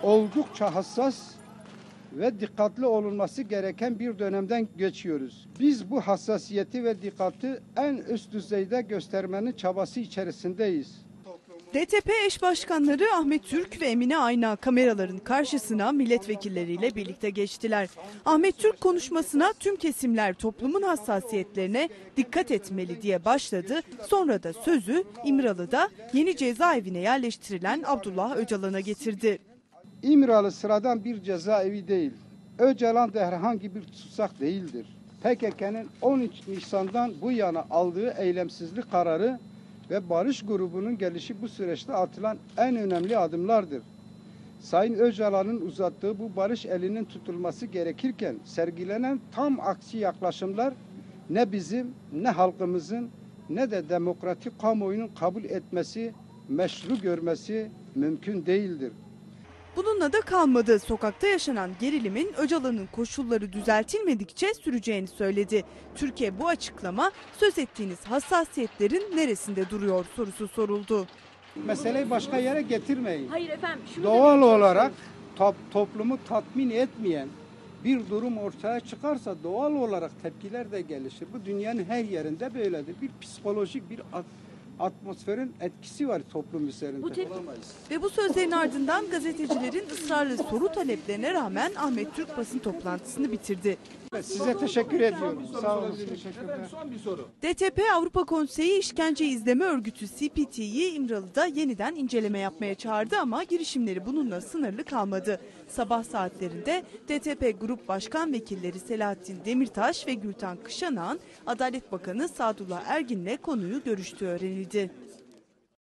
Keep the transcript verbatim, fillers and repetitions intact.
oldukça hassas ve dikkatli olunması gereken bir dönemden geçiyoruz. Biz bu hassasiyeti ve dikkati en üst düzeyde göstermenin çabası içerisindeyiz. D T P eş başkanları Ahmet Türk ve Emine Ayna kameraların karşısına milletvekilleriyle birlikte geçtiler. Ahmet Türk konuşmasına tüm kesimler toplumun hassasiyetlerine dikkat etmeli diye başladı. Sonra da sözü İmralı'da yeni cezaevine yerleştirilen Abdullah Öcalan'a getirdi. İmralı sıradan bir cezaevi değil. Öcalan da herhangi bir tutsak değildir. P K K'nın on üç Nisan'dan bu yana aldığı eylemsizlik kararı ve barış grubunun gelişi bu süreçte atılan en önemli adımlardır. Sayın Öcalan'ın uzattığı bu barış elinin tutulması gerekirken sergilenen tam aksi yaklaşımlar ne bizim, ne halkımızın, ne de demokratik kamuoyunun kabul etmesi, meşru görmesi mümkün değildir. Bununla da kalmadı. Sokakta yaşanan gerilimin Öcalan'ın koşulları düzeltilmedikçe süreceğini söyledi. Türkiye bu açıklama söz ettiğiniz hassasiyetlerin neresinde duruyor sorusu soruldu. Meseleyi başka yere getirmeyin. Hayır efendim. Şunu Doğal olarak top, toplumu tatmin etmeyen bir durum ortaya çıkarsa doğal olarak tepkiler de gelişir. Bu dünyanın her yerinde böyledir. Bir psikolojik bir atmosferin etkisi var toplum üzerinde. Bu Ve bu sözlerin ardından gazetecilerin ısrarlı soru taleplerine rağmen Ahmet Türk basın toplantısını bitirdi. Size teşekkür ediyorum. Sağ olun. Teşekkürler. Son bir soru. D T P Avrupa Konseyi İşkence İzleme Örgütü C P T'yi İmralı'da yeniden inceleme yapmaya çağırdı ama girişimleri bununla sınırlı kalmadı. Sabah saatlerinde D T P Grup Başkan Vekilleri Selahattin Demirtaş ve Gülten Kışanak'ın Adalet Bakanı Sadullah Ergin'le konuyu görüştüğü öğrenildi.